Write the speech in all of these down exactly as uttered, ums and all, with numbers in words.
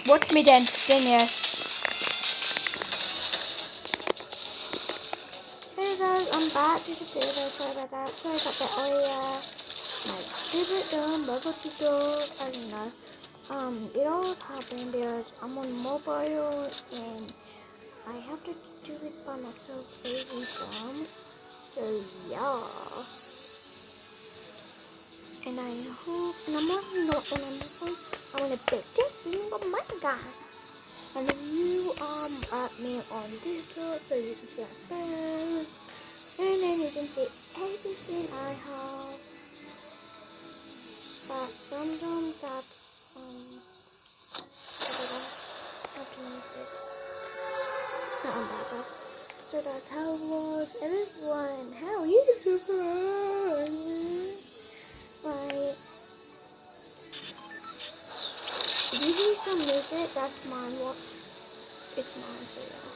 Watch me then, then yes. Hey guys, I'm back to the video. Sorry about that. Sorry about that. Oh yeah, my stupid dumb bubble tutorial. I don't know. Um, it all happened because I'm on mobile and I have to do it by myself every time. So yeah. And I hope, and I'm also not on a mobile. I'm on a big single mother guy. And if you um add me on Discord so you can see our photos, and then you can see everything I have. But sometimes that um I have to make it. Not on that, guys. So that's how it was. Everyone, how are you doing? Like, if you hear some music, that's mine. What? It's mine, so yeah.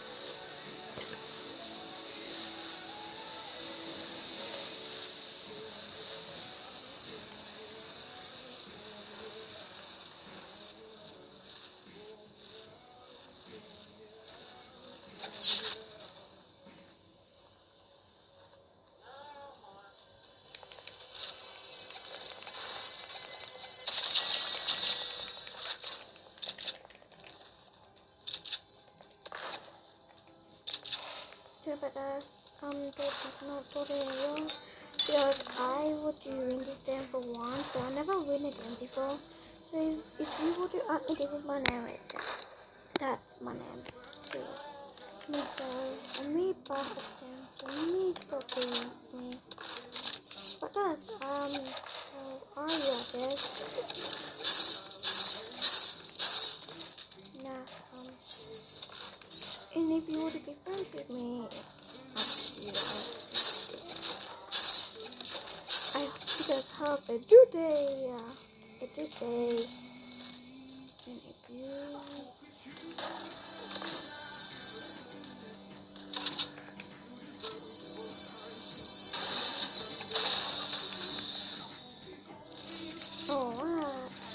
So, but that's um, that's not totally wrong because I would do win this game for once, but I never win a game before. So if, if you would do, uh, this is my name right there. That's my name. So, me so, and me part of them. So me copying me. But guys, um, how are you out there? Nah, um, and if you would be friends with me, it's up to you. I hope you guys have a good day, a good day, and if you, oh wow,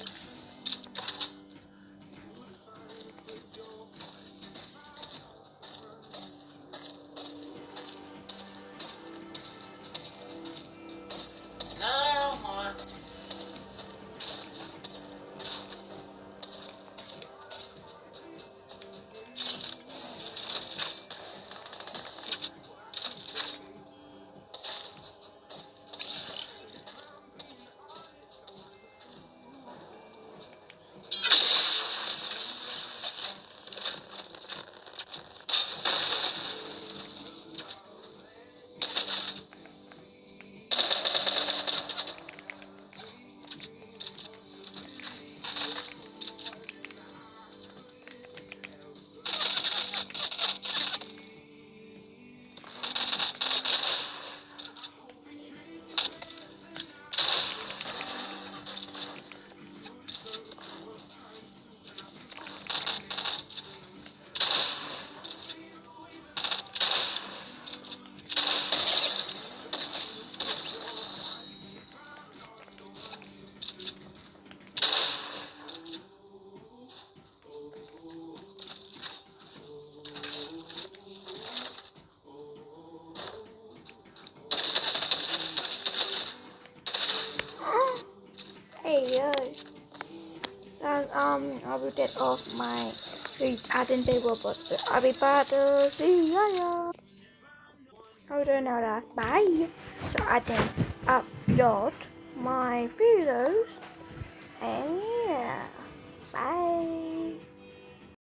hey yo, guys, um, I will get off my street. I didn't say robot, so I'll be back to see ya. I will do now that bye, so I can upload my videos.